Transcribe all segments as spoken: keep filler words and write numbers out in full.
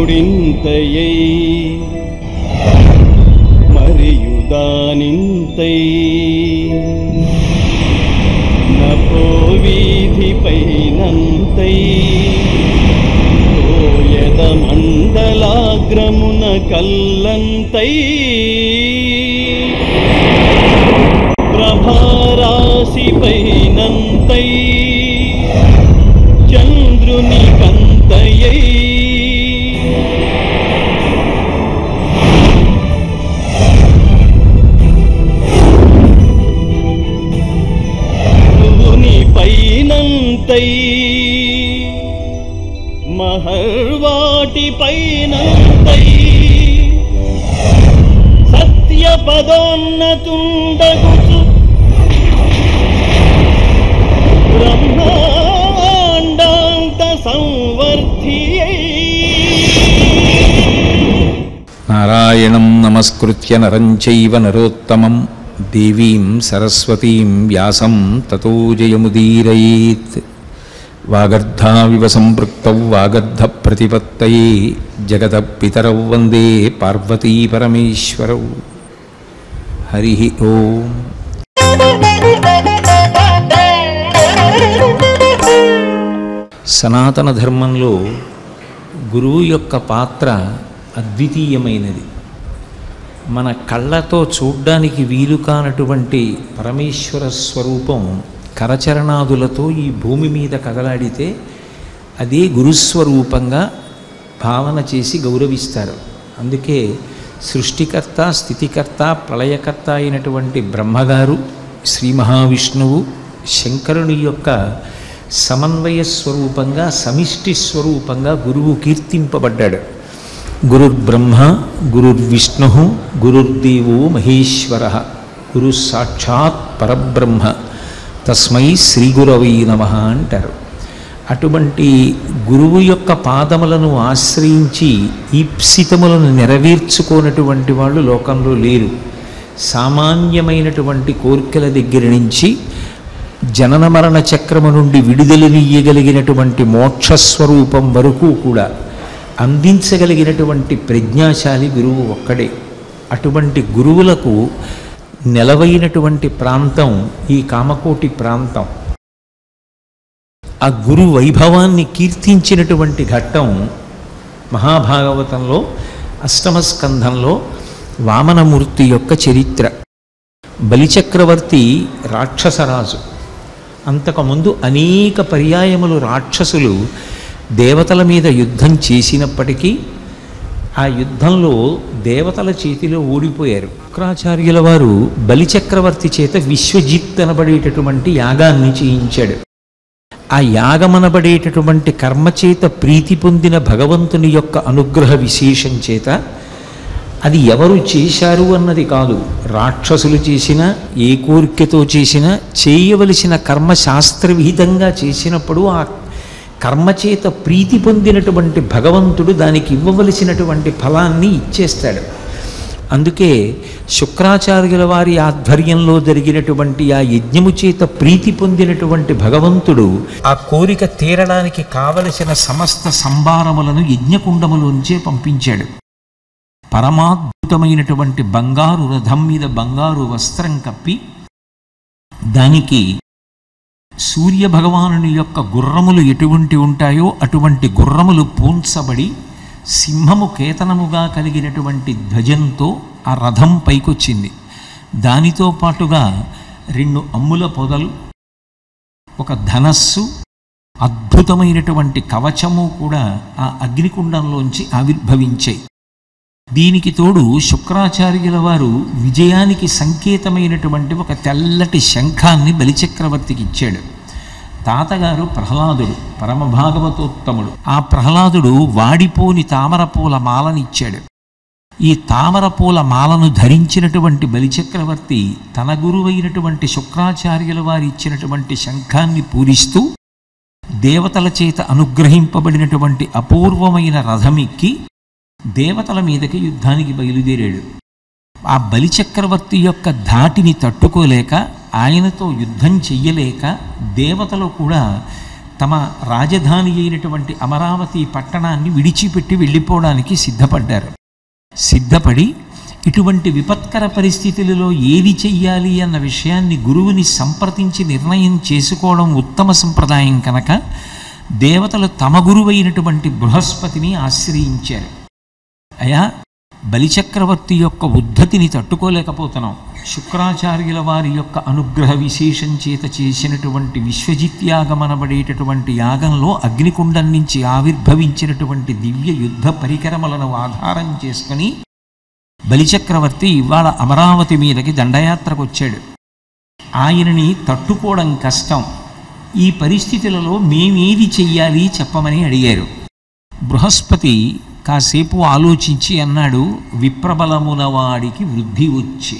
గుడింతయై మరియుదానింతై నపో వీధిపైనంతై ఓయద మండలాగ్రమున కల్లంతై ప్రభారాశిపైనంతై చంద్రుని కంతయై భువుని పైనంతై మహర్వాటి పైనంతై సత్య పదోన్నతుండగుచు బ్రహ్మాండాంత సంవర్ధియై. నారాయణం నమస్కృత్య నరం చైవ నరోత్తమం దేవీం సరస్వతీం వ్యాసం తతో జయముదీరయేత్. వాగర్ధావివ సంపృక్తౌ వాగర్ధ ప్రతిపత్తయే జగతః పితరౌ వందే పార్వతీ పరమేశ్వరౌ. హరి ఓం. సనాతన ధర్మంలో గురువు యొక్క పాత్ర అద్వితీయమైనది. మన కళ్ళతో చూడ్డానికి వీలు కానటువంటి పరమేశ్వర స్వరూపం కరచరణాదులతో ఈ భూమి మీద కదలాడితే అదే గురుస్వరూపంగా భావన చేసి గౌరవిస్తారు. అందుకే సృష్టికర్త, స్థితికర్త, ప్రళయకర్త అయినటువంటి బ్రహ్మగారు, శ్రీ మహావిష్ణువు, శంకరుని యొక్క సమన్వయ స్వరూపంగా, సమిష్టి స్వరూపంగా గురువు కీర్తింపబడ్డాడు. గురుర్బ్రహ్మ గురుర్విష్ణు గురుర్దేవో మహేశ్వర గురు సాక్షాత్ పరబ్రహ్మ తస్మై శ్రీ గురవై నమః అంటారు. అటువంటి గురువు యొక్క పాదములను ఆశ్రయించి ఈప్సితములను నెరవేర్చుకోనటువంటి వాళ్ళు లోకంలో లేరు. సామాన్యమైనటువంటి కోరికల దగ్గర నుంచి జనన మరణ చక్రము నుండి విడుదలనియ్యగలిగినటువంటి మోక్షస్వరూపం వరకు కూడా అందించగలిగినటువంటి ప్రజ్ఞాశాలి గురువు ఒక్కడే. అటువంటి గురువులకు నెలవైనటువంటి ప్రాంతం ఈ కామకోటి ప్రాంతం. ఆ గురు వైభవాన్ని కీర్తించినటువంటి ఘట్టం మహాభాగవతంలో అష్టమ స్కంధంలో వామనమూర్తి యొక్క చరిత్ర. బలిచక్రవర్తి రాక్షసరాజు. అంతకుముందు అనేక పర్యాయములు రాక్షసులు దేవతల మీద యుద్ధం చేసినప్పటికీ ఆ యుద్ధంలో దేవతల చేతిలో ఓడిపోయారు. శుక్రాచార్యుల వారు బలిచక్రవర్తి చేత విశ్వజిత్ అనబడేటటువంటి యాగాన్ని చేయించాడు. ఆ యాగమనబడేటటువంటి కర్మచేత ప్రీతి పొందిన భగవంతుని యొక్క అనుగ్రహ విశేషం చేత అది ఎవరు చేశారు అన్నది కాదు, రాక్షసులు చేసినా ఏ కోరికతో చేసినా చేయవలసిన కర్మ శాస్త్రవిహితంగా చేసినప్పుడు ఆ కర్మచేత ప్రీతి పొందినటువంటి భగవంతుడు దానికి ఇవ్వవలసినటువంటి ఫలాన్ని ఇచ్చేస్తాడు. అందుకే శుక్రాచార్యుల వారి ఆధ్వర్యంలో జరిగినటువంటి ఆ యజ్ఞము చేత ప్రీతి పొందినటువంటి భగవంతుడు ఆ కోరిక తీరడానికి కావలసిన సమస్త సంభారములను యజ్ఞకుండములోంచే పంపించాడు. పరమాద్భుతమైనటువంటి బంగారు రథం మీద బంగారు వస్త్రం కప్పి దానికి సూర్య భగవానుని యొక్క గుర్రములు ఎటువంటి ఉంటాయో అటువంటి గుర్రములు పూంచబడి సింహము కేతనముగా కలిగినటువంటి ధ్వజంతో ఆ రథం పైకొచ్చింది. దానితో పాటుగా రెండు అమ్ముల పొదలు, ఒక ధనస్సు, అద్భుతమైనటువంటి కవచము కూడా ఆ అగ్నికుండంలోంచి ఆవిర్భవించాయి. దీనికి తోడు శుక్రాచార్యుల వారు విజయానికి సంకేతమైనటువంటి ఒక తెల్లటి శంఖాన్ని బలిచక్రవర్తికి ఇచ్చాడు. తాతగారు ప్రహ్లాదుడు, పరమభాగవతోత్తముడు. ఆ ప్రహ్లాదుడు వాడిపోని తామరపూల మాలనిచ్చాడు. ఈ తామరపూల మాలను ధరించినటువంటి బలిచక్రవర్తి తన గురువైనటువంటి శుక్రాచార్యుల వారు ఇచ్చినటువంటి శంఖాన్ని పూరిస్తూ దేవతల చేత అనుగ్రహింపబడినటువంటి అపూర్వమైన రథమిక్కి దేవతల మీదకి యుద్ధానికి బయలుదేరాడు. ఆ బలిచక్రవర్తి యొక్క ధాటిని తట్టుకోలేక, ఆయనతో యుద్ధం చెయ్యలేక దేవతలు కూడా తమ రాజధాని అయినటువంటి అమరావతి పట్టణాన్ని విడిచిపెట్టి వెళ్ళిపోవడానికి సిద్ధపడ్డారు. సిద్ధపడి ఇటువంటి విపత్కర పరిస్థితులలో ఏది చెయ్యాలి అన్న విషయాన్ని గురువుని సంప్రదించి నిర్ణయం చేసుకోవడం ఉత్తమ సంప్రదాయం కనుక దేవతలు తమ గురువైనటువంటి బృహస్పతిని ఆశ్రయించారు. అయా, బలిచక్రవర్తి యొక్క ఉద్ధతిని తట్టుకోలేకపోతున్నాం. శుక్రాచార్యుల వారి యొక్క అనుగ్రహ విశేషం చేత చేసినటువంటి విశ్వజిత్యాగమనబడేటటువంటి యాగంలో అగ్నికుండం నుంచి ఆవిర్భవించినటువంటి దివ్య యుద్ధ పరికరములను ఆధారం చేసుకుని బలిచక్రవర్తి ఇవాళ అమరావతి మీదకి దండయాత్రకు వచ్చాడు. ఆయనని తట్టుకోవడం కష్టం. ఈ పరిస్థితులలో మేమేది చెయ్యాలి చెప్పమని అడిగారు. బృహస్పతి కాసేపు ఆలోచించి అన్నాడు, విప్రబలమున వాడికి వృద్ధి వచ్చి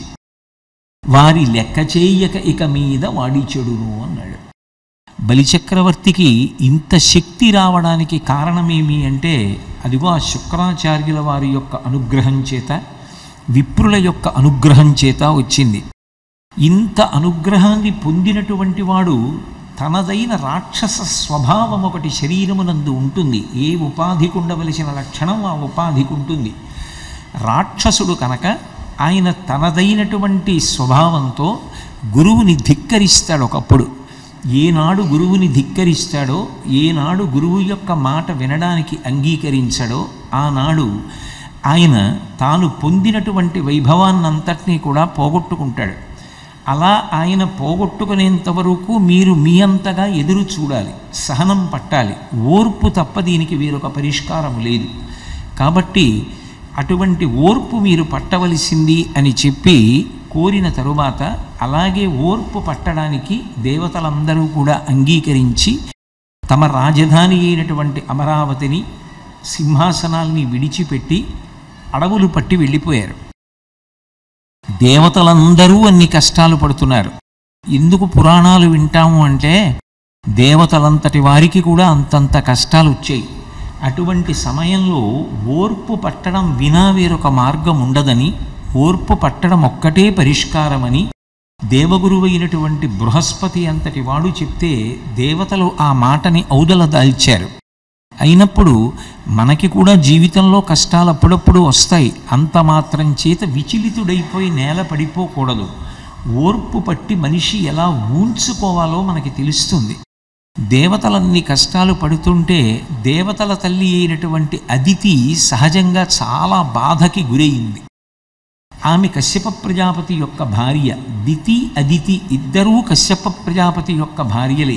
వారి లెక్క చేయక ఇక మీద వాడి చెడును అన్నాడు. బలిచక్రవర్తికి ఇంత శక్తి రావడానికి కారణమేమి అంటే అదిగో ఆ శుక్రాచార్యుల వారి యొక్క అనుగ్రహం చేత, విప్రుల యొక్క అనుగ్రహం చేత వచ్చింది. ఇంత అనుగ్రహాన్ని పొందినటువంటి వాడు తనదైన రాక్షస స్వభావం ఒకటి శరీరమునందు ఉంటుంది. ఏ ఉపాధికి ఉండవలసిన లక్షణం ఆ ఉపాధికి ఉంటుంది. రాక్షసుడు కనుక ఆయన తనదైనటువంటి స్వభావంతో గురువుని ధిక్కరిస్తాడు. ఒకప్పుడు ఏనాడు గురువుని ధిక్కరిస్తాడో, ఏనాడు గురువు యొక్క మాట వినడానికి అంగీకరించాడో ఆనాడు ఆయన తాను పొందినటువంటి వైభవాన్నంతటినీ కూడా పోగొట్టుకుంటాడు. అలా ఆయన పోగొట్టుకునేంత వరకు మీరు మీ అంతగా ఎదురు చూడాలి, సహనం పట్టాలి. ఓర్పు తప్ప దీనికి వేరొక పరిష్కారం లేదు. కాబట్టి అటువంటి ఓర్పు మీరు పట్టవలసింది అని చెప్పి కోరిన తరువాత అలాగే ఓర్పు పట్టడానికి దేవతలందరూ కూడా అంగీకరించి తమ రాజధాని అయినటువంటి అమరావతిని, సింహాసనాల్ని విడిచిపెట్టి అడవులు పట్టి వెళ్ళిపోయారు. దేవతలందరూ అన్ని కష్టాలు పడుతున్నారు. ఎందుకు పురాణాలు వింటాము అంటే దేవతలంతటి వారికి కూడా అంతంత కష్టాలు వచ్చాయి. అటువంటి సమయంలో ఓర్పు పట్టడం వినా వేరొక మార్గం ఉండదని, ఓర్పు పట్టడం ఒక్కటే పరిష్కారమని దేవగురువైనటువంటి బృహస్పతి అంతటి వాడు చెప్తే దేవతలు ఆ మాటని ఔదల దాల్చారు. అయినప్పుడు మనకి కూడా జీవితంలో కష్టాలు అప్పుడప్పుడు వస్తాయి. అంత మాత్రం చేత విచలితుడైపోయి నేల పడిపోకూడదు. ఓర్పు పట్టి మనిషి ఎలా ఊంచుకోవాలో మనకి తెలుస్తుంది. దేవతలన్ని కష్టాలు పడుతుంటే దేవతల తల్లి అయినటువంటి అదితి సహజంగా చాలా బాధకి గురైంది. ఆమె కశ్యప ప్రజాపతి యొక్క భార్య. దితి అదితి ఇద్దరూ కశ్యప ప్రజాపతి యొక్క భార్యలే.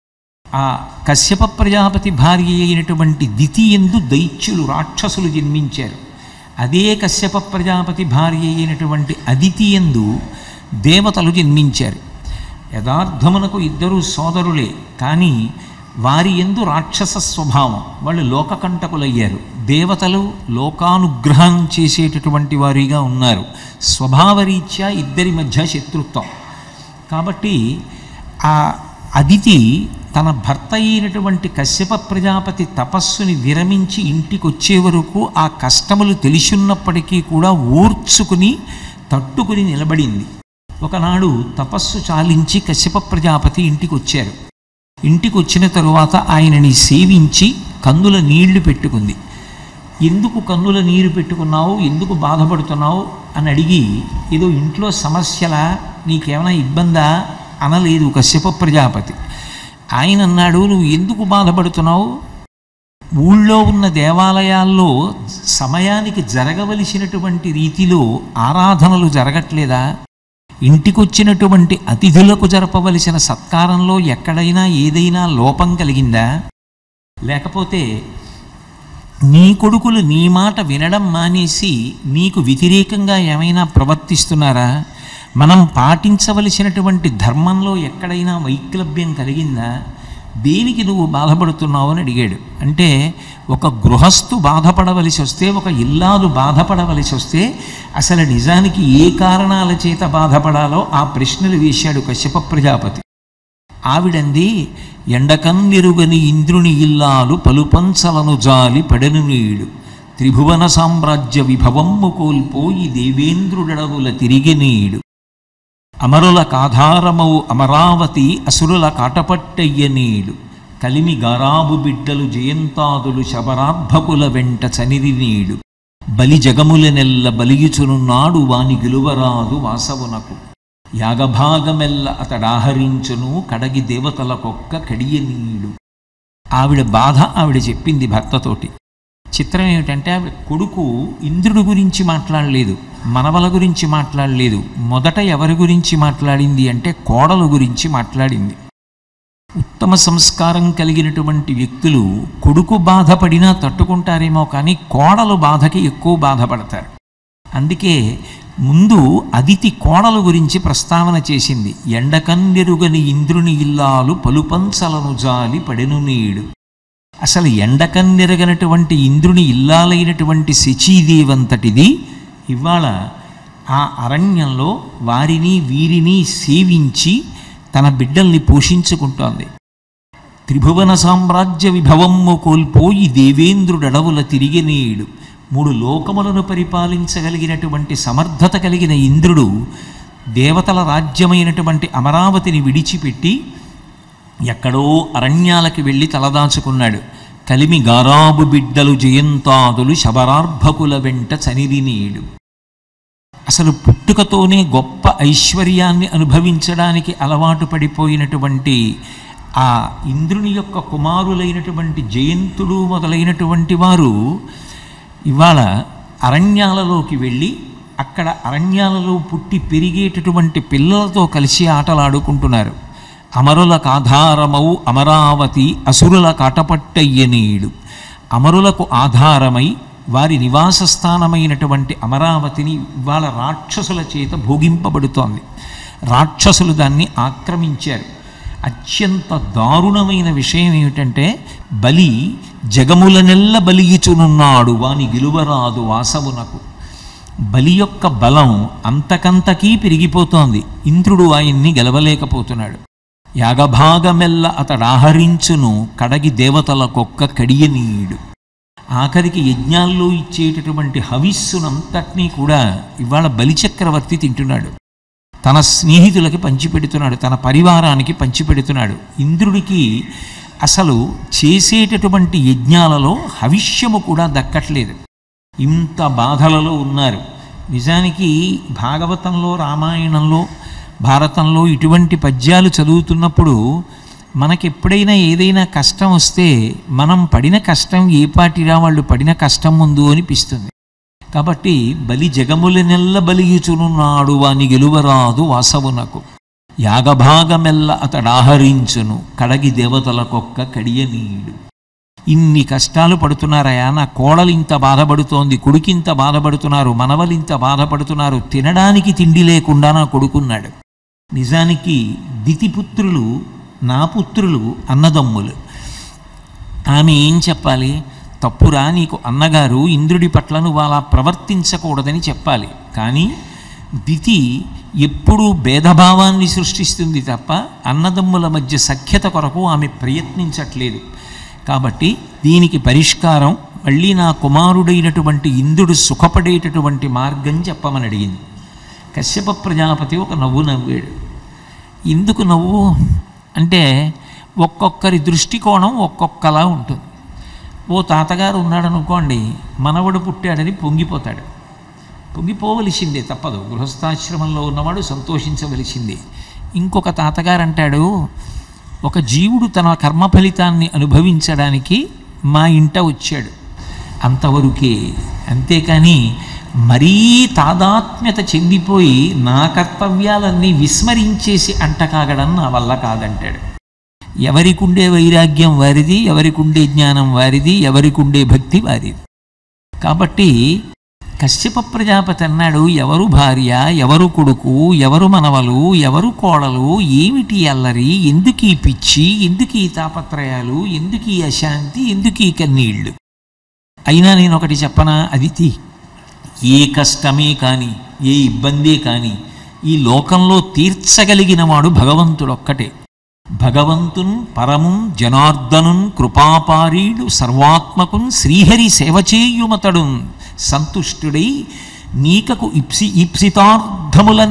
ఆ కశ్యప ప్రజాపతి భార్య అయినటువంటి దితి యందు దైత్యులు, రాక్షసులు జన్మించారు. అదే కశ్యప ప్రజాపతి భార్య అయినటువంటి అదితి యందు దేవతలు జన్మించారు. యథార్థమునకు ఇద్దరు సోదరులే, కానీ వారి యందు రాక్షస స్వభావం. వాళ్ళు లోకకంటకులయ్యారు. దేవతలు లోకానుగ్రహం చేసేటటువంటి వారిగా ఉన్నారు. స్వభావరీత్యా ఇద్దరి మధ్య శత్రుత్వం. కాబట్టి ఆ అదితి తన భర్త అయినటువంటి కశ్యప ప్రజాపతి తపస్సుని విరమించి ఇంటికి వచ్చే వరకు ఆ కష్టములు తెలిసున్నప్పటికీ కూడా ఓర్చుకుని తట్టుకుని నిలబడింది. ఒకనాడు తపస్సు చాలించి కశ్యప ప్రజాపతి ఇంటికి వచ్చారు. ఇంటికి వచ్చిన తరువాత ఆయనని సేవించి కన్నుల నీళ్లు పెట్టుకుంది. ఎందుకు కన్నుల నీరు పెట్టుకున్నావు, ఎందుకు బాధపడుతున్నావు అని అడిగి, ఏదో ఇంట్లో సమస్యలా, నీకేమైనా ఇబ్బందా అనలేదు కశ్యప ప్రజాపతి. ఆయన అన్నాడు, నువ్వు ఎందుకు బాధపడుతున్నావు? ఊళ్ళో ఉన్న దేవాలయాల్లో సమయానికి జరగవలసినటువంటి రీతిలో ఆరాధనలు జరగట్లేదా? ఇంటికొచ్చినటువంటి అతిథులకు జరపవలసిన సత్కారంలో ఎక్కడైనా ఏదైనా లోపం కలిగిందా? లేకపోతే నీ కొడుకులు నీ మాట వినడం మానేసి నీకు వ్యతిరేకంగా ఏమైనా ప్రవర్తిస్తున్నారా? మనం పాటించవలసినటువంటి ధర్మంలో ఎక్కడైనా వైక్లభ్యం కలిగిందా? దేనికి నువ్వు బాధపడుతున్నావు అని అడిగాడు. అంటే ఒక గృహస్థు బాధపడవలసి వస్తే, ఒక ఇల్లాలు బాధపడవలసి వస్తే అసలు నిజానికి ఏ కారణాల చేత బాధపడాలో ఆ ప్రశ్నలు వేశాడు కశ్యప ప్రజాపతి. ఆవిడంది, ఎండకన్నెరుగని ఇంద్రుని ఇల్లాలు పలుపంచలను జాలి పడను నీడు, త్రిభువన సామ్రాజ్య విభవమ్ము కోల్పోయి దేవేంద్రుడడవుల తిరిగి నీడు, అమరుల కాధారమవు అమరావతి అసురుల కాటపట్టయ్య నీడు, కలిమి గారాబు బిడ్డలు జయంతాదులు శబరార్భకుల వెంట చనిరినీడు బలి జగముల నెల్ల బలియుచునున్నాడు వాని గెలువరాదు వాసవునకు యాగభాగమెల్ల అతడాహరించును కడగి దేవతలకొక్క కడియనీడు. ఆవిడ బాధ ఆవిడ చెప్పింది భర్తతోటి. చిత్రం ఏమిటంటే ఆవిడ కొడుకు ఇంద్రుడి గురించి మాట్లాడలేదు, మనవల గురించి మాట్లాడలేదు. మొదట ఎవరి గురించి మాట్లాడింది అంటే కోడలు గురించి మాట్లాడింది. ఉత్తమ సంస్కారం కలిగినటువంటి వ్యక్తులు కొడుకు బాధపడినా తట్టుకుంటారేమో కానీ కోడలు బాధకి ఎక్కువ బాధపడతారు. అందుకే ముందు అదితి కోడలు గురించి ప్రస్తావన చేసింది. ఎండకన్నెరుగని ఇంద్రుని ఇల్లాలు పలుపంచలను జాలి పడెను నీడు. అసలు ఎండకన్నెరగనటువంటి ఇంద్రుని ఇల్లాలైనటువంటి శచీదేవంతటిది ఇవాళ ఆ అరణ్యంలో వారిని వీరిని సేవించి తన బిడ్డల్ని పోషించుకుంటోంది. త్రిభువన సామ్రాజ్య విభవమ్ము కోల్పోయి దేవేంద్రుడడవుల తిరిగినీడు. మూడు లోకములను పరిపాలించగలిగినటువంటి సమర్థత కలిగిన ఇంద్రుడు దేవతల రాజ్యమైనటువంటి అమరావతిని విడిచిపెట్టి ఎక్కడో అరణ్యాలకి వెళ్ళి తలదాచుకున్నాడు. కలిమి గారాబు బిడ్డలు జయంతాదులు శబరార్భకుల వెంట చనిరినీడు. అసలు పుట్టుకతోనే గొప్ప ఐశ్వర్యాన్ని అనుభవించడానికి అలవాటు పడిపోయినటువంటి ఆ ఇంద్రుని యొక్క కుమారులైనటువంటి జయంతుడు మొదలైనటువంటి వారు ఇవాళ అరణ్యాలలోకి వెళ్ళి అక్కడ అరణ్యాలలో పుట్టి పెరిగేటటువంటి పిల్లలతో కలిసి ఆటలాడుకుంటున్నారు. అమరులకు ఆధారమౌ అమరావతి అసురుల కాటపట్టయ్యనీడు. అమరులకు ఆధారమై వారి నివాస స్థానమైనటువంటి అమరావతిని ఇవాళ రాక్షసుల చేత భోగింపబడుతోంది. రాక్షసులు దాన్ని ఆక్రమించారు. అత్యంత దారుణమైన విషయం ఏమిటంటే బలి జగములనెల్ల బలియుచునున్నాడు వాని గెలువరాదు వాసవునకు. బలి యొక్క బలం అంతకంతకీ పెరిగిపోతోంది. ఇంద్రుడు ఆయన్ని గెలవలేకపోతున్నాడు. యాగభాగమెల్ల అతడాహరించును కడగి దేవతలకొక్క కడియనీయుడు. ఆఖరికి యజ్ఞాల్లో ఇచ్చేటటువంటి హవిస్సునంతటినీ కూడా ఇవాళ బలిచక్రవర్తి తింటున్నాడు. తన స్నేహితులకి పంచిపెడుతున్నాడు, తన పరివారానికి పంచిపెడుతున్నాడు. ఇంద్రుడికి అసలు చేసేటటువంటి యజ్ఞాలలో హవిష్యము కూడా దక్కట్లేదు. ఇంత బాధలలో ఉన్నారు. నిజానికి భాగవతంలో, రామాయణంలో, భారతంలో ఇటువంటి పద్యాలు చదువుతున్నప్పుడు మనకి ఎప్పుడైనా ఏదైనా కష్టం వస్తే మనం పడిన కష్టం ఏ పాటిరా వాళ్ళు పడిన కష్టం ముందు అనిపిస్తుంది. కాబట్టి బలి జగములనెల్ల బలియుచునున్నాడు వాని గెలువరాదు వాసవునకు యాగభాగమెల్ల అతడాహరించును కడగి దేవతలకొక్క కడియనీయుడు. ఇన్ని కష్టాలు పడుతున్నారయా, నా కోడలు ఇంత బాధపడుతోంది, కొడుకింత బాధపడుతున్నారు, మనవలింత బాధపడుతున్నారు, తినడానికి తిండి లేకుండా నా కొడుకున్నాడు. నిజానికి దితిపుత్రులు నా పుత్రులు అన్నదమ్ములు. ఆమె ఏం చెప్పాలి? తప్పురా, నీకు అన్నగారు ఇంద్రుడి పట్ల నువ్వు అలా ప్రవర్తించకూడదని చెప్పాలి. కానీ దితి ఎప్పుడూ భేదభావాన్ని సృష్టిస్తుంది తప్ప అన్నదమ్ముల మధ్య సఖ్యత కొరకు ఆమె ప్రయత్నించట్లేదు. కాబట్టి దీనికి పరిష్కారం మళ్ళీ నా కుమారుడైనటువంటి ఇంద్రుడు సుఖపడేటటువంటి మార్గం చెప్పమని అడిగింది. కశ్యప ప్రజాపతి ఒక నవ్వు నవ్వాడు. ఎందుకు నవ్వు అంటే ఒక్కొక్కరి దృష్టికోణం ఒక్కొక్కలా ఉంటుంది. ఓ తాతగారు ఉన్నాడనుకోండి, మనవడు పుట్టాడని పొంగిపోతాడు. పొంగిపోవలసిందే, తప్పదు. గృహస్థాశ్రమంలో ఉన్నవాడు సంతోషించవలసిందే. ఇంకొక తాతగారు అంటాడు, ఒక జీవుడు తన కర్మ ఫలితాన్ని అనుభవించడానికి మా ఇంట వచ్చాడు, అంతవరకే. అంతేకాని మరీ తాదాత్మ్యత చెందిపోయి నా కర్తవ్యాలన్నీ విస్మరించేసి అంటకాగడం నా వల్ల కాదంటాడు. ఎవరికుండే వైరాగ్యం వారిది, ఎవరికుండే జ్ఞానం వారిది, ఎవరికుండే భక్తి వారిది. కాబట్టి కశ్యప ప్రజాపతి అన్నాడు, ఎవరు భార్య, ఎవరు కొడుకు, ఎవరు మనవలు, ఎవరు కోడలు, ఏమిటి అల్లరి, ఎందుకీ పిచ్చి, ఎందుకీ తాపత్రయాలు, ఎందుకీ అశాంతి, ఎందుకీ కన్నీళ్ళు. అయినా నేను ఒకటి చెప్పనా అదితి, ఏ కష్టమే కానీ, ఏ ఇబ్బందే కానీ ఈ లోకంలో తీర్చగలిగిన వాడు భగవంతుడొక్కటే. భగవంతున్ పరమున్ జనార్దనున్ కృపాపారీడు సర్వాత్మకున్ శ్రీహరి సేవచేయుమతడున్ సంతుష్టుడై నీకకు ఇప్సి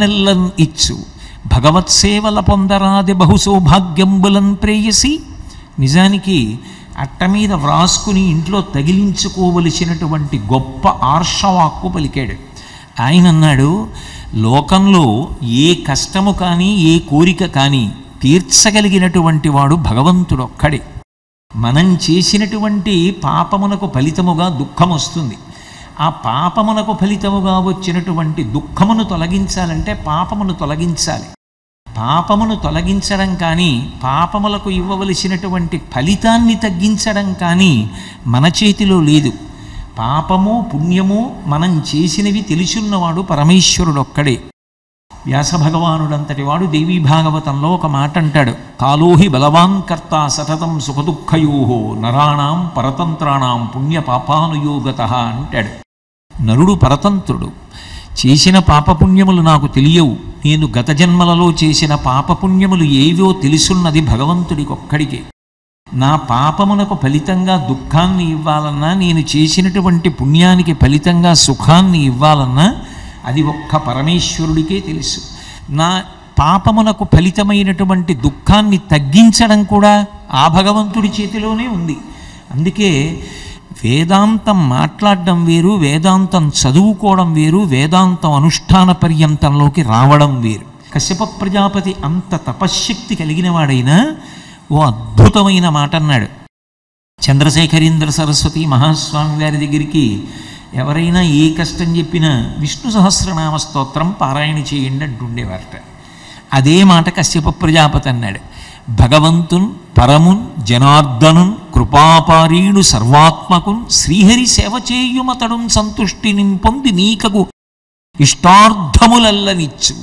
ఈప్సితార్థములనెల్లన్ ఇచ్చు భగవత్సేవల పొందరాది బహు సౌభాగ్యంబులన్ ప్రేయసి నిజానికి అట్ట మీద వ్రాసుకుని ఇంట్లో తగిలించుకోవలసినటువంటి గొప్ప ఆర్షవాక్కు పలికాడు. ఆయన అన్నాడు, లోకంలో ఏ కష్టము కానీ ఏ కోరిక కానీ తీర్చగలిగినటువంటి వాడు భగవంతుడు ఒక్కడే. మనం చేసినటువంటి పాపమునకు ఫలితముగా దుఃఖం వస్తుంది. ఆ పాపమునకు ఫలితముగా వచ్చినటువంటి దుఃఖమును తొలగించాలంటే పాపమును తొలగించాలి. పాపమును తొలగించడం కానీ పాపములకు ఇవ్వవలసినటువంటి ఫలితాన్ని తగ్గించడం కానీ మన చేతిలో లేదు. పాపము పుణ్యము మనం చేసినవి తెలుసున్నవాడు పరమేశ్వరుడు ఒక్కడే. వ్యాస భగవానుడంతటి వాడు దేవీ భాగవతంలో ఒక మాట అంటాడు, కాలోహి బలవాన్ కర్త సతతం సుఖదుఃఖయోహో నరాణాం పరతంత్రాణం పుణ్య పాపానుయోగత అంటాడు. నరుడు పరతంత్రుడు. చేసిన పాపపుణ్యములు నాకు తెలియవు, నేను గత జన్మలలో చేసిన పాపపుణ్యములు ఏవో తెలుసున్నది భగవంతుడికి ఒక్కడికే. నా పాపమునకు ఫలితంగా దుఃఖాన్ని ఇవ్వాలన్నా, నేను చేసినటువంటి పుణ్యానికి ఫలితంగా సుఖాన్ని ఇవ్వాలన్నా అది ఒక్క పరమేశ్వరుడికే తెలుసు. నా పాపమునకు ఫలితమైనటువంటి దుఃఖాన్ని తగ్గించడం కూడా ఆ భగవంతుడి చేతిలోనే ఉంది. అందుకే వేదాంతం మాట్లాడడం వేరు, వేదాంతం చదువుకోవడం వేరు, వేదాంతం అనుష్ఠాన పర్యంతంలోకి రావడం వేరు. కశ్యప ప్రజాపతి అంత తపశ్శక్తి కలిగిన వాడైనా ఓ అద్భుతమైన మాట అన్నాడు. చంద్రశేఖరేంద్ర సరస్వతి మహాస్వామి వారి దగ్గరికి ఎవరైనా ఏ కష్టం చెప్పినా విష్ణు సహస్రనామ స్తోత్రం పారాయణ చేయండి అంటుండేవారట. అదే మాట కశ్యప ప్రజాపతి అన్నాడు. భగవంతున్ పరమున్ జనార్దనున్ కృపాపారీణు సర్వాత్మకున్ శ్రీహరి సేవ చేయుమతడున్ సంతుష్టిని పొంది నీకగు ఇష్టార్థములల్లనిచ్చు.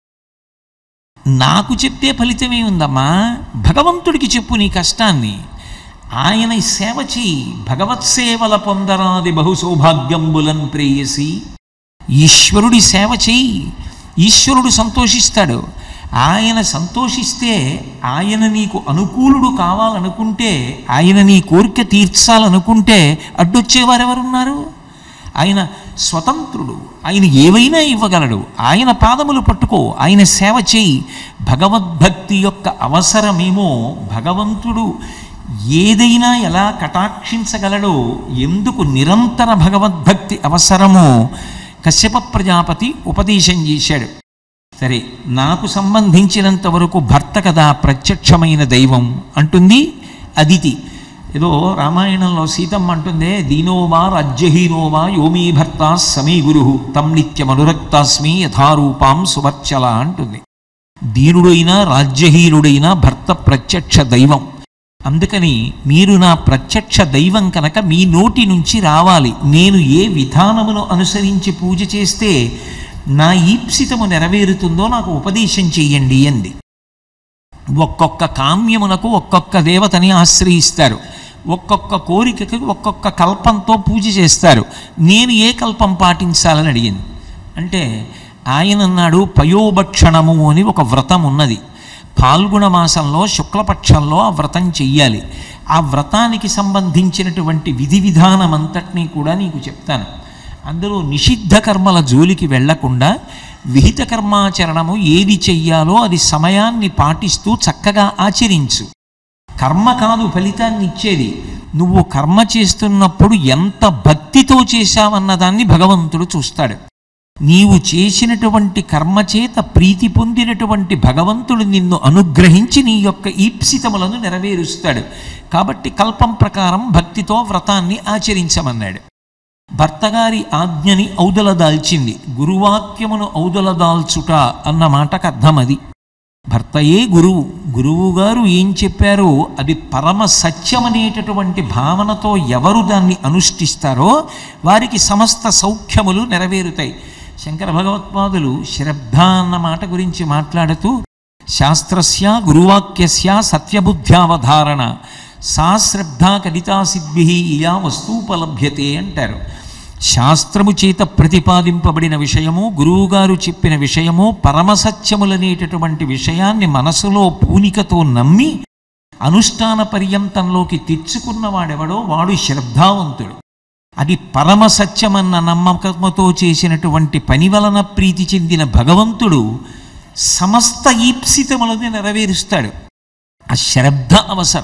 నాకు చెప్తే ఫలితమే ఉందమ్మా, భగవంతుడికి చెప్పు నీ కష్టాన్ని. ఆయన సేవ చేయి, భగవత్ సేవల పొందరాది బహు సౌభాగ్యంబులన్ ప్రేయసి. ఈశ్వరుడి సేవ చేయి, ఈశ్వరుడు సంతోషిస్తాడు. ఆయన సంతోషిస్తే, ఆయన నీకు అనుకూలుడు కావాలనుకుంటే, ఆయన నీ కోరిక తీర్చాలనుకుంటే అడ్డొచ్చేవారెవరున్నారు? ఆయన స్వతంత్రుడు, ఆయన ఏవైనా ఇవ్వగలడు. ఆయన పాదములు పట్టుకో, ఆయన సేవ చేయి. భగవద్భక్తి యొక్క అవసరమేమో భగవంతుడు ఏదైనా ఎలా కటాక్షించగలడో, ఎందుకు నిరంతర భగవద్భక్తి అవసరమో కశ్యప ప్రజాపతి ఉపదేశం చేశాడు. సరే, నాకు సంబంధించినంత వరకు భర్త కదా ప్రత్యక్షమైన దైవం అంటుంది అదితి. ఏదో రామాయణంలో సీతమ్మ అంటుందే, దీనోవా రాజ్యహీనోవా యోమీ భర్త సమీ గురు తం నిత్యమనురక్తాస్మి యథారూపాం సువర్చల అంటుంది. దీనుడైనా రాజ్యహీనుడైనా భర్త ప్రత్యక్ష దైవం. అందుకని మీరు నా ప్రత్యక్ష దైవం కనుక మీ నోటి నుంచి రావాలి. నేను ఏ విధానమును అనుసరించి పూజ చేస్తే నా ఈప్సితము నెరవేరుతుందో నాకు ఉపదేశం చెయ్యండి అంది. ఒక్కొక్క కామ్యమునకు ఒక్కొక్క దేవతని ఆశ్రయిస్తారు, ఒక్కొక్క కోరికకి ఒక్కొక్క కల్పంతో పూజ చేస్తారు. నేను ఏ కల్పం పాటించాలని అడిగింది. అంటే ఆయన అన్నాడు, పయోభక్షణము అని ఒక వ్రతం ఉన్నది. పాల్గొన మాసంలో శుక్లపక్షంలో ఆ వ్రతం చెయ్యాలి. ఆ వ్రతానికి సంబంధించినటువంటి విధి విధానం అంతటినీ కూడా నీకు చెప్తాను. అందులో నిషిద్ధ కర్మల జోలికి వెళ్లకుండా విహిత కర్మాచరణము ఏది చెయ్యాలో అది సమయాన్ని పాటిస్తూ చక్కగా ఆచరించు. కర్మ కాదు ఫలితాన్ని ఇచ్చేది, నువ్వు కర్మ చేస్తున్నప్పుడు ఎంత భక్తితో చేశావన్నదాన్ని భగవంతుడు చూస్తాడు. నీవు చేసినటువంటి కర్మ చేత ప్రీతి పొందినటువంటి భగవంతుడు నిన్ను అనుగ్రహించి నీ యొక్క ఈప్సితములను నెరవేరుస్తాడు. కాబట్టి కల్పం ప్రకారం భక్తితో వ్రతాన్ని ఆచరించమన్నాడు. భర్తగారి ఆజ్ఞని ఔదలదాల్చింది. గురువాక్యమును ఔదలదాల్చుట అన్న మాటకు అర్థం అది. భర్తయే గురువు, గురువు గారు ఏం చెప్పారో అది పరమ సత్యమనేటటువంటి భావనతో ఎవరు దాన్ని అనుష్ఠిస్తారో వారికి సమస్త సౌఖ్యములు నెరవేరుతాయి. శంకర భగవత్పాదులు శ్రద్ధ అన్న మాట గురించి మాట్లాడుతూ, శాస్త్రస్య గురువాక్యస్య సత్యబుద్ధ్యావధారణ సా శ్రద్ధ కలితా సిద్భి ఇలా వస్తూపలభ్యతే అంటారు. శాస్త్రము చేత ప్రతిపాదింపబడిన విషయము, గురువుగారు చెప్పిన విషయము, పరమసత్యములనేటటువంటి విషయాన్ని మనసులో పూనికతో నమ్మి అనుష్ఠాన పర్యంతంలోకి తెచ్చుకున్నవాడెవడో వాడు శ్రద్ధావంతుడు. అది పరమసత్యమన్న నమ్మకముతో చేసినటువంటి పని వలన ప్రీతి చెందిన భగవంతుడు సమస్త ఈప్సితములను నెరవేరుస్తాడు. ఆ శ్రద్ధ అవసరం.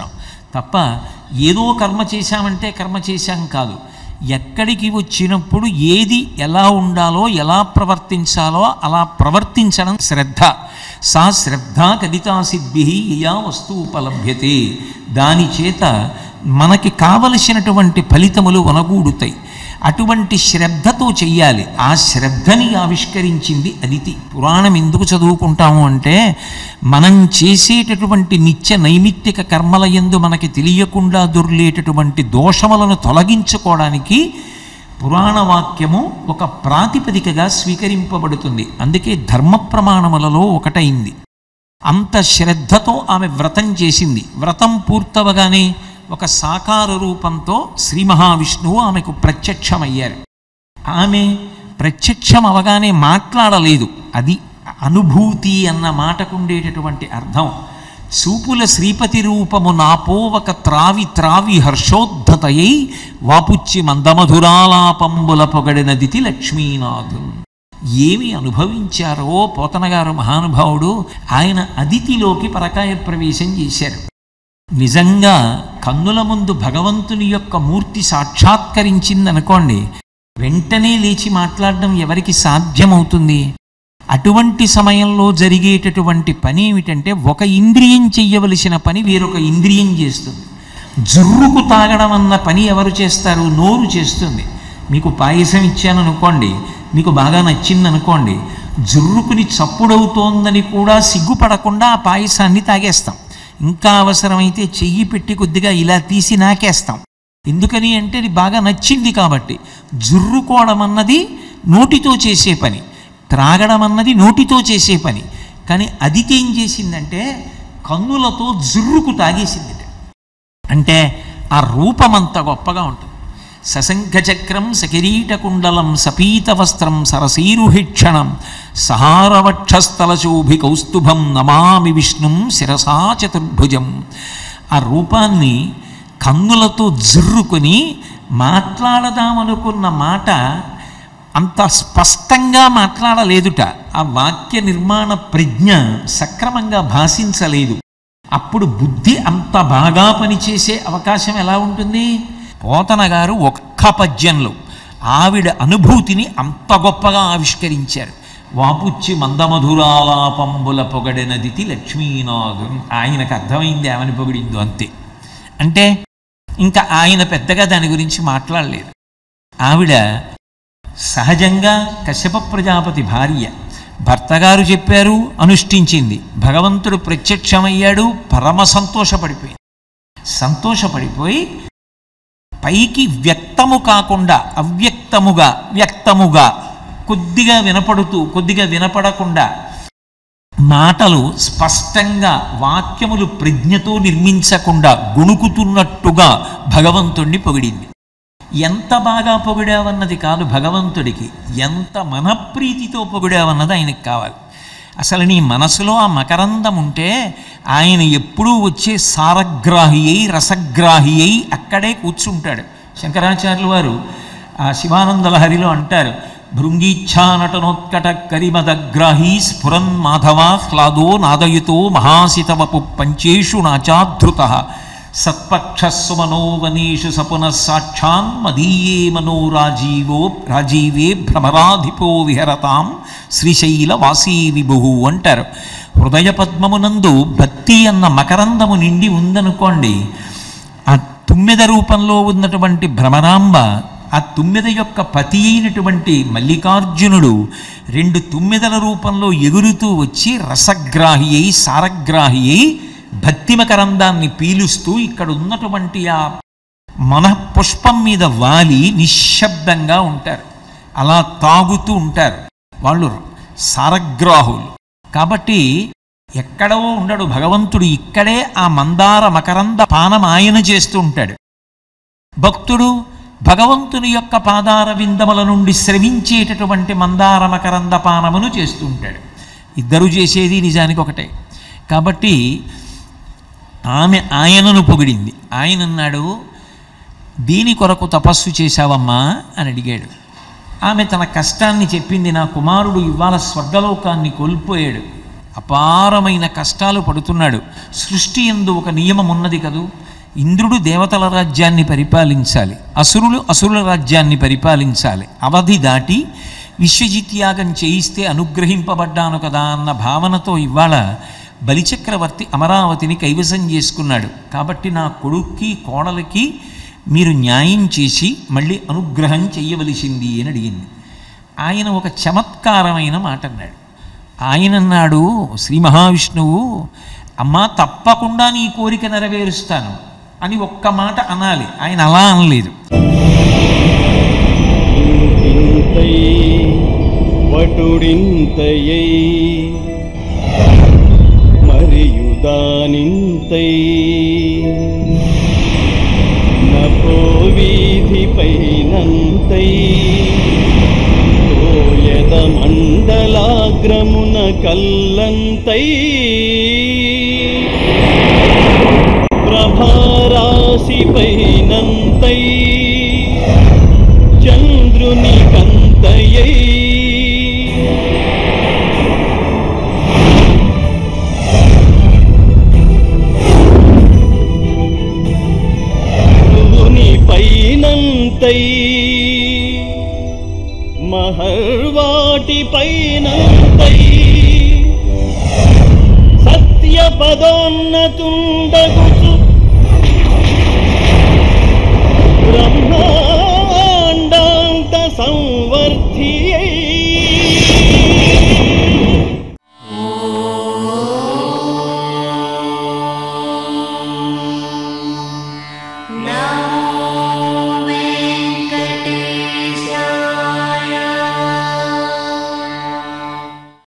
తప్ప ఏదో కర్మ చేశామంటే కర్మ చేశాం కాదు. ఎక్కడికి వచ్చినప్పుడు ఏది ఎలా ఉండాలో ఎలా ప్రవర్తించాలో అలా ప్రవర్తించడం శ్రద్ధ. సా శ్రద్ధ కదితా సిద్ధి యా వస్తువు ఉపలభ్యతే. దాని చేత మనకి కావలసినటువంటి ఫలితములు వనగూడుతాయి. అటువంటి శ్రద్ధతో చెయ్యాలి. ఆ శ్రద్ధని ఆవిష్కరించింది అదితి. పురాణం ఎందుకు చదువుకుంటాము అంటే మనం చేసేటటువంటి నిత్య నైమిత్తిక కర్మల యందు మనకి తెలియకుండా దొర్లేటటువంటి దోషములను తొలగించుకోవడానికి పురాణ వాక్యము ఒక ప్రాతిపదికగా స్వీకరింపబడుతుంది. అందుకే ధర్మ ప్రమాణములలో ఒకటైంది. అంత శ్రద్ధతో ఆమె వ్రతం చేసింది. వ్రతం పూర్తవగానే ఒక సాకార రూపంతో శ్రీ మహావిష్ణువు ఆమెకు ప్రత్యక్షమయ్యారు. ఆమె ప్రత్యక్షం అవగానే మాట్లాడలేదు. అది అనుభూతి అన్న మాటకుండేటటువంటి అర్థం. చూపుల శ్రీపతి రూపము నాపోవక త్రావి త్రావి హర్షోద్ధతయై వాపుచ్చి మందమధురాలాపంబుల పొగడినదితి లక్ష్మీనాథున్. ఏమి అనుభవించారో పోతనగారు మహానుభావుడు. ఆయన అదితిలోకి పరకాయ ప్రవేశం చేశారు. నిజంగా కన్నుల ముందు భగవంతుని యొక్క మూర్తి సాక్షాత్కరించిందనుకోండి, వెంటనే లేచి మాట్లాడడం ఎవరికి సాధ్యమవుతుంది? అటువంటి సమయంలో జరిగేటటువంటి పని ఏమిటంటే, ఒక ఇంద్రియం చెయ్యవలసిన పని వేరొక ఇంద్రియం చేస్తుంది. జుర్రుకు తాగడం అన్న పని ఎవరు చేస్తారు? నోరు చేస్తుంది. మీకు పాయసం ఇచ్చాను అనుకోండి, మీకు బాగా నచ్చిందనుకోండి, జుర్రుకుని చప్పుడవుతోందని కూడా సిగ్గుపడకుండా ఆ పాయసాన్ని తాగేస్తాం. ఇంకా అవసరమైతే చెయ్యి పెట్టి కొద్దిగా ఇలా తీసి నాకేస్తాం. ఎందుకని అంటే అది బాగా నచ్చింది కాబట్టి. జుర్రుకోవడం అన్నది నోటితో చేసే పని, త్రాగడం అన్నది నోటితో చేసే పని. కానీ అదితి ఏం చేసిందంటే కన్నులతో జుర్రుకు తాగేసింది. అంటే ఆ రూపం అంత గొప్పగా ఉంటుంది. సశంఖచక్రం సకిరీటకుండలం సపీతవస్త్రం సరసీరుహిక్షణం సహారవక్షస్థలశోభి కౌస్తుభం నమామి విష్ణుం శిరసా చతుర్భుజం. ఆ రూపాన్ని కన్నులతో జుర్రుకొని మాట్లాడదామనుకున్న మాట అంత స్పష్టంగా మాట్లాడలేదుట. ఆ వాక్య నిర్మాణ ప్రజ్ఞ సక్రమంగా భాషించలేదు. అప్పుడు బుద్ధి అంత బాగా పనిచేసే అవకాశం ఎలా ఉంటుంది? పోతన గారు ఒక్క పద్యంలో ఆవిడ అనుభూతిని అంత గొప్పగా ఆవిష్కరించారు. వాపుచ్చి మందమధురాలాపంబుల పొగడినదితి లక్ష్మీనాథున్. ఆయనకు అర్థమైంది ఆమెను పొగిడిందో అంతే. అంటే ఇంకా ఆయన పెద్దగా దాని గురించి మాట్లాడలేదు. ఆవిడ సహజంగా కశ్యప ప్రజాపతి భార్య. భర్తగారు చెప్పారు, అనుష్ఠించింది. భగవంతుడు ప్రత్యక్షమయ్యాడు, పరమ సంతోషపడిపోయింది. సంతోషపడిపోయి పైకి వ్యక్తము కాకుండా అవ్యక్తముగా వ్యక్తముగా కొద్దిగా వినపడుతూ కొద్దిగా వినపడకుండా మాటలు స్పష్టంగా వాక్యములు ప్రజ్ఞతో నిర్మించకుండా గుణుకుతున్నట్టుగా భగవంతుణ్ణి పొగిడింది. ఎంత బాగా పొగిడావన్నది కాదు భగవంతుడికి, ఎంత మనప్రీతితో పొగిడావన్నది ఆయనకు కావాలి. అసలు నీ మనసులో ఆ మకరందం ఉంటే ఆయన ఎప్పుడూ వచ్చే సారగ్రాహి అయి రసగ్రాహి అయి అక్కడే కూర్చుంటాడు. శంకరాచార్యులు వారు ఆ శివానంద లహరిలో అంటారు, భృంగీచ్ఛా నటనోత్కట కరిమదగ్రాహీ స్ఫురన్ మాధవ హ్లాదో నాదయుతో మహాసితవపు పంచేషు నాచాధృత సత్పక్షస్సు మనోవనేషు సపున సాక్షాన్ మదీయే మనోరాజీవో రాజీవే భ్రమరాధిపో విహరతాం శ్రీశైల వాసీ విభు అంటారు. హృదయ పద్మమునందు భక్తి అన్న మకరందము నిండి ఉందనుకోండి, ఆ తుమ్మెద రూపంలో ఉన్నటువంటి భ్రమరాంబ, ఆ తుమ్మెద యొక్క పతి అయినటువంటి మల్లికార్జునుడు రెండు తుమ్మెదల రూపంలో ఎగురుతూ వచ్చి రసగ్రాహి అయి సారగ్రాహి అయి భక్తి మకరందాన్ని పీలుస్తూ ఇక్కడ ఉన్నటువంటి ఆ మన పుష్పం మీద వాలి నిశ్శబ్దంగా ఉంటారు. అలా తాగుతూ ఉంటారు. వాళ్ళు సారగ్రాహులు కాబట్టి ఎక్కడో ఉండడు భగవంతుడు, ఇక్కడే ఆ మందార మకరంద పానం ఆయన చేస్తూ ఉంటాడు. భక్తుడు భగవంతుని యొక్క పాదార విందముల నుండి స్రవించేటటువంటి మందార మకరంద పానమును చేస్తూ ఉంటాడు. ఇద్దరు చేసేది నిజానికి ఒకటే. కాబట్టి ఆమె ఆయనను పొగిడింది. ఆయన అన్నాడు, దీని కొరకు తపస్సు చేశావమ్మా అని అడిగాడు. ఆమె తన కష్టాన్ని చెప్పింది. నా కుమారుడు ఇవాళ స్వర్గలోకాన్ని కోల్పోయాడు, అపారమైన కష్టాలు పడుతున్నాడు. సృష్టి యందు ఒక నియమం ఉన్నది కదూ, ఇంద్రుడు దేవతల రాజ్యాన్ని పరిపాలించాలి, అసురులు అసురుల రాజ్యాన్ని పరిపాలించాలి. అవధి దాటి విశ్వజిత్యాగం చేయిస్తే అనుగ్రహింపబడ్డాను కదా అన్న భావనతో ఇవాళ బలిచక్రవర్తి అమరావతిని కైవసం చేసుకున్నాడు. కాబట్టి నా కొడుక్కి కోడలికి మీరు న్యాయం చేసి మళ్ళీ అనుగ్రహం చెయ్యవలసింది అని అడిగింది. ఆయన ఒక చమత్కారమైన మాట అన్నాడు. ఆయన అన్నాడు, శ్రీ మహావిష్ణువు, అమ్మా తప్పకుండా నీ కోరిక నెరవేరుస్తాను అని ఒక్క మాట అనాలి. ఆయన అలా అనలేదు. వటుడింతయై మరియుదానింతై నపో వీధిపైనంతై తోయద మండలాగ్రమున కల్లంతై ప్రభారాశిపైనంతై చంద్రుని కంతయై పైనంతై మహర్వాటి పైనంతై సత్య పదోన్నతుండగుచు